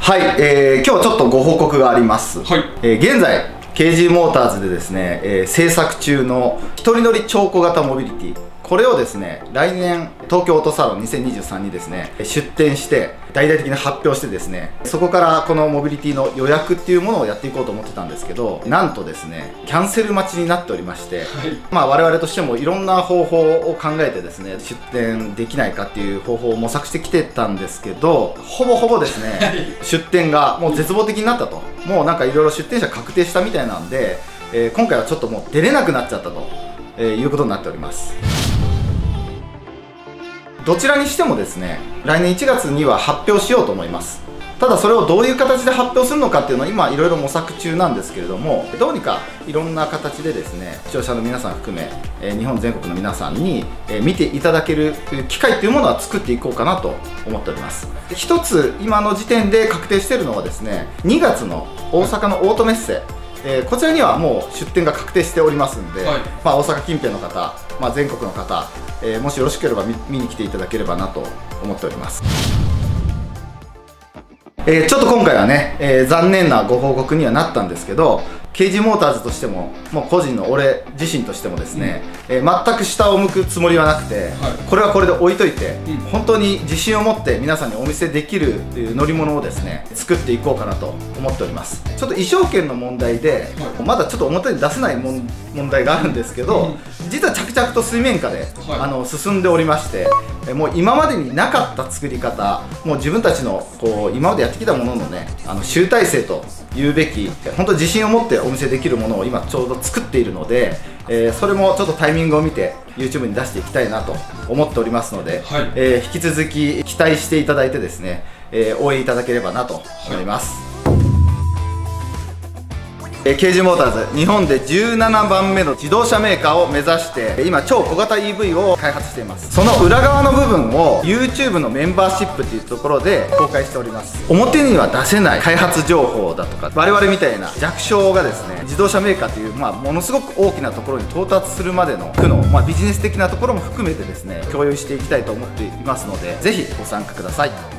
はい、今日ちょっとご報告があります。 はい。 現在 KG モーターズでですね、制作中の一人乗り超小型モビリティ、これをですね、来年東京オートサロン2023にですね出展して大々的に発表してですね、そこからこのモビリティの予約っていうものをやっていこうと思ってたんですけど、なんとですねキャンセル待ちになっておりまして、はい、我々としてもいろんな方法を考えてですね出展できないかっていう方法を模索してきてたんですけど、ほぼほぼですね、はい、出展がもう絶望的になったと、もうなんかいろいろ出展者確定したみたいなんで、今回はちょっともう出れなくなっちゃったと、いうことになっております。どちらにしてもですね、来年1月には発表しようと思います。ただそれをどういう形で発表するのかっていうのは今いろいろ模索中なんですけれども、どうにかいろんな形でですね視聴者の皆さん含め日本全国の皆さんに見ていただける機会というものは作っていこうかなと思っております。一つ今の時点で確定しているのはですね、2月の大阪のオートメッセ、こちらにはもう出店が確定しておりますんで、はい、大阪近辺の方、全国の方、もしよろしければ見に来ていただければなと思っております。ちょっと今回はね、残念なご報告にはなったんですけど、KG モーターズとしても、もう個人の俺自身としてもですね、全く下を向くつもりはなくて、はい、これはこれで置いといて、本当に自信を持って皆さんにお見せできる乗り物をですね作っていこうかなと思っております。ちょっと衣装権の問題で、はい、まだちょっと表に出せない問題があるんですけど、実は着々と水面下で、はい、進んでおりまして、もう今までになかった作り方、もう自分たちのこう今までやってきたもののね集大成と言うべき、本当に自信を持ってお見せできるものを今ちょうど作っているので、それもちょっとタイミングを見て YouTube に出していきたいなと思っておりますので、はい、引き続き期待していただいてですね、応援いただければなと思います。はい、KG モーターズ日本で17番目の自動車メーカーを目指して今超小型 EV を開発しています。その裏側の部分を YouTube のメンバーシップというところで公開しております。表には出せない開発情報だとか、我々みたいな弱小がですね自動車メーカーという、ものすごく大きなところに到達するまでの苦悩、ビジネス的なところも含めてですね共有していきたいと思っていますので、ぜひご参加ください。